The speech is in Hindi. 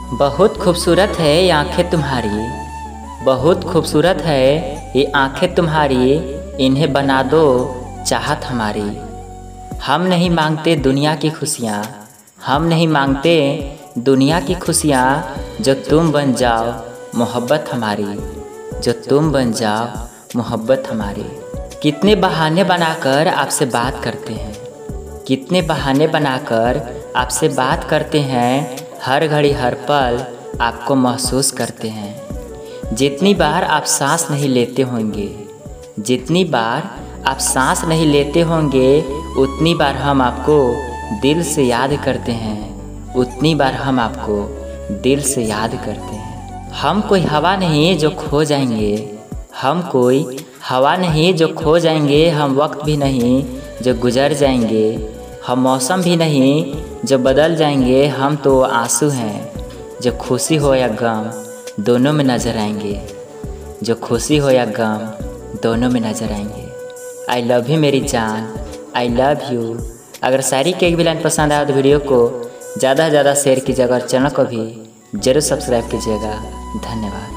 बहुत खूबसूरत है ये आँखें तुम्हारी, बहुत खूबसूरत है ये आँखें तुम्हारी, इन्हें बना दो चाहत हमारी। हम नहीं मांगते दुनिया की खुशियाँ, हम नहीं मांगते दुनिया की खुशियाँ, जो तुम बन जाओ मोहब्बत हमारी, जो तुम बन जाओ मोहब्बत हमारी। कितने बहाने बनाकर आपसे बात करते हैं, कितने बहाने बनाकर आपसे बात करते हैं, हर घड़ी हर पल आपको महसूस करते हैं। जितनी बार आप सांस नहीं लेते होंगे, जितनी बार आप सांस नहीं लेते होंगे, उतनी बार हम आपको दिल से याद करते हैं, उतनी बार हम आपको दिल से याद करते हैं। हम कोई हवा नहीं जो खो जाएंगे, हम कोई हवा नहीं जो खो जाएंगे, हम वक्त भी नहीं जो गुजर जाएंगे, हम मौसम भी नहीं जो बदल जाएंगे, हम तो आंसू हैं जो खुशी हो या गम दोनों में नज़र आएंगे, जो खुशी हो या गम दोनों में नज़र आएंगे। आई लव यू मेरी जान, आई लव यू। अगर शायरी की एक भी लाइन पसंद आया तो वीडियो को ज़्यादा से ज़्यादा शेयर कीजिएगा और चैनल को भी ज़रूर सब्सक्राइब कीजिएगा। धन्यवाद।